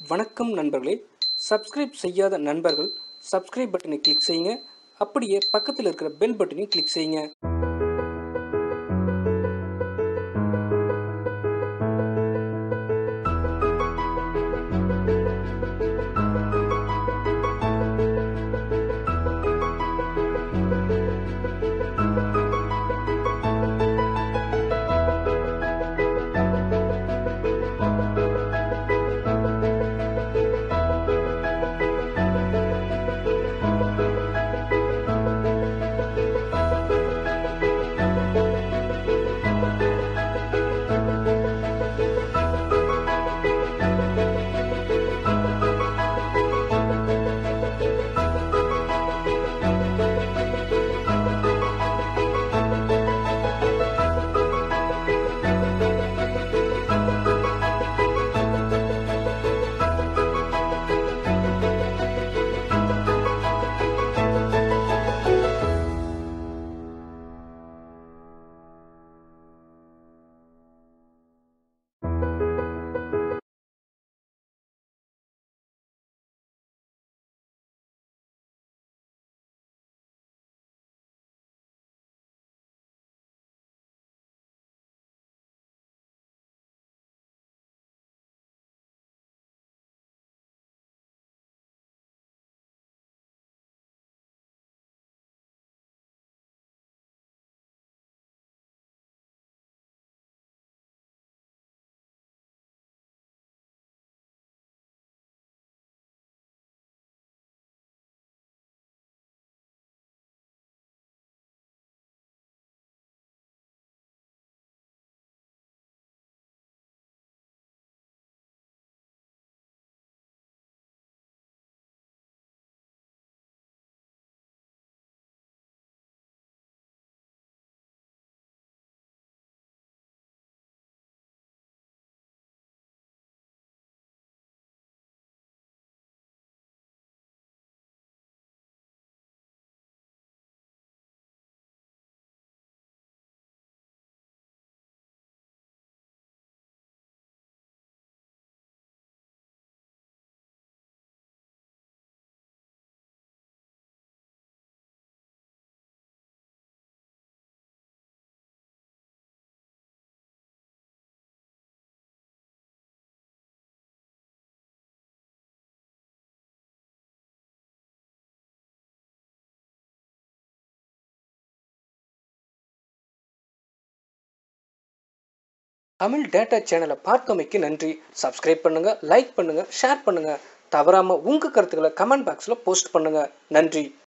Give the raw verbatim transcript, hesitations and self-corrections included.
வணக்கம் நண்பர்களே. சப்ஸ்கிரைப் செய்யாத நண்பர்கள் சப்ஸ்கிரைப் பட்டனை கிளிக் செய்யுங்க. அப்படியே பக்கத்தில் இருக்கிற பெல் பட்டனையும் கிளிக் செய்யுங்க. தமிழ் டேட்டா சேனலை பார்த்தமைக்கு நன்றி. சப்ஸ்கிரைப் பண்ணுங்க, லைக் பண்ணுங்க, ஷேர் பண்ணுங்க. தவறாம உங்க கருத்துக்களை கமெண்ட் பாக்ஸ்ல போஸ்ட் பண்ணுங்க. நன்றி.